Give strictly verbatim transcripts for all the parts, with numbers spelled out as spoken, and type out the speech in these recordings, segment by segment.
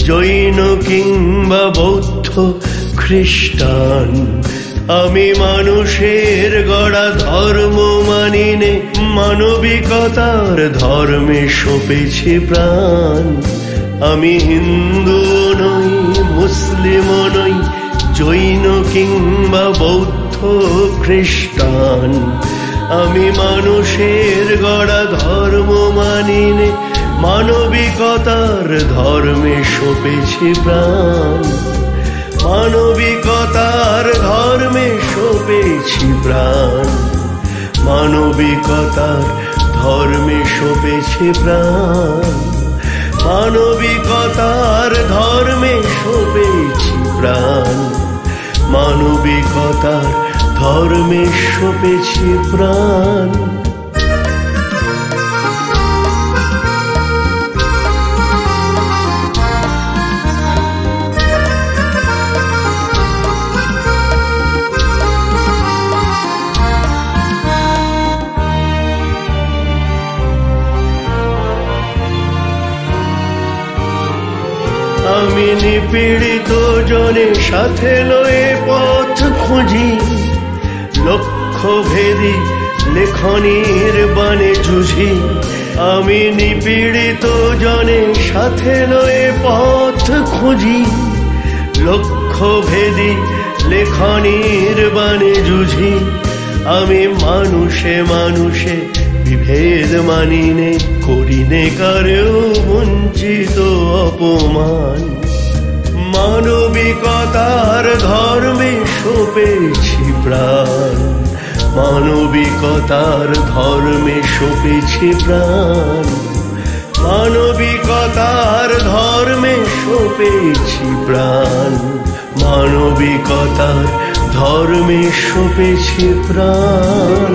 জৈন কিংবা বৌদ্ধ খ্রিস্টান, আমি মানুষের গড়া ধর্ম মানিনে, মানবিকতার ধর্মে সঁপেছি প্রাণ। আমি হিন্দু নই, মুসলিম নই, জৈন কিংবা বৌদ্ধ খ্রিস্টান, আমি মানুষের গড়া ধর্ম মানিনে, মানবিকতার ধর্মে সঁপেছি প্রাণ। মানবিকতার ধর্মে সঁপেছি প্রাণ, মানবিকতার ধর্মে সঁপেছি প্রাণ, মানবিকতার ধর্মে সঁপেছি প্রাণ, মানবিকতার ধর্মে সঁপেছি প্রাণ। আমি নিপীড়িত জনে সাথে লয়ে পথ খুঁজি, লক্ষ্য ভেদি লেখনীর বানে জুঝি। আমি নিপীড়িত জনে সাথে লয়ে পথ খুঁজি, লক্ষ্য ভেদি লেখনীর বানে জুঝি। আমি মানুষে মানুষে বিভেদ মানিনে, করিনে কারেও বঞ্চিত অপমান। মানবিকতার ধর্মে সঁপেছি প্রাণ, মানবিকতার ধর্মে সঁপেছি প্রাণ, মানবিকতার ধর্মে সঁপেছি প্রাণ, মানবিকতার ধর্মে সঁপেছি প্রাণ।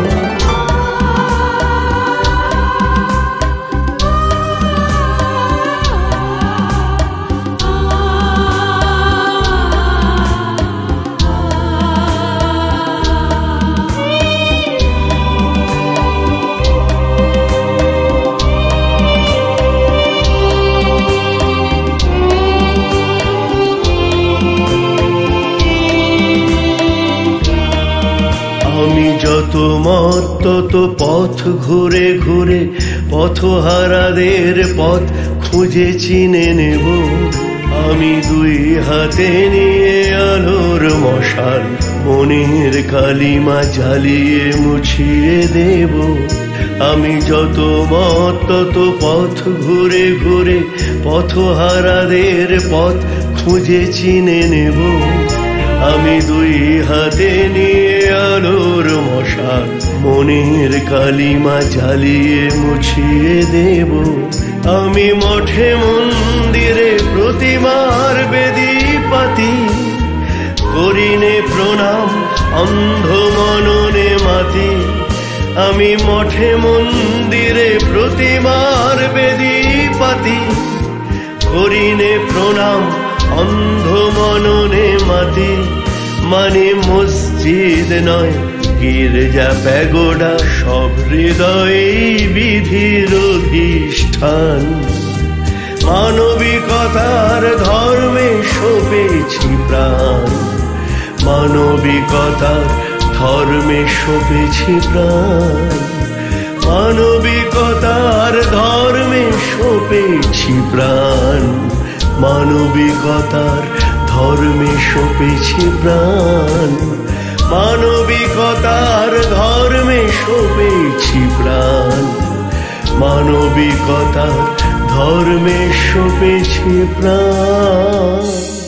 আমি যত মত তত পথ ঘুরে ঘুরে, পথহারাদের পথ খুঁজে চিনে নেব। আমি দুই হাতে নিয়ে আলোর মশাল, মনের কালিমা জ্বালিয়ে মুছিয়ে দেব। আমি যত মত তত পথ ঘুরে ঘুরে, পথহারাদের পথ খুঁজে চিনে নেব। আমি দুই হাতে নিয়ে আলোর মশাল, মনের কালিমা জ্বালিয়ে মুছিয়ে দেব। আমি মঠে মন্দিরে প্রতিমার বেদি পাতি, করিনে প্রণাম অন্ধ মননে মাতি। আমি মঠে মন্দিরে প্রতিমার বেদি পাতি, করিনে প্রণাম অন্ধ মননে মাতি। মানে মসজিদ নয় গির্জা প্যাগোডা, সব হৃদয়ে বিধির অধিষ্ঠান। মানবিকতার ধর্মে সঁপেছি প্রাণ, মানবিকতার ধর্মে সঁপেছি প্রাণ, মানবিকতার ধর্মে সঁপেছি প্রাণ, মানবিকতার ধর্মে সঁপেছি প্রাণ, মানবিকতার ধর্মে সঁপেছি প্রাণ, মানবিকতার ধর্মে সঁপেছি প্রাণ।